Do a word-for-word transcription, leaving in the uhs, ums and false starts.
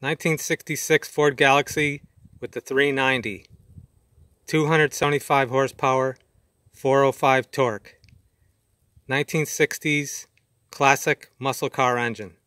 nineteen sixty-six Ford Galaxie with the three ninety, two hundred seventy-five horsepower, four oh five torque. nineteen sixties classic muscle car engine.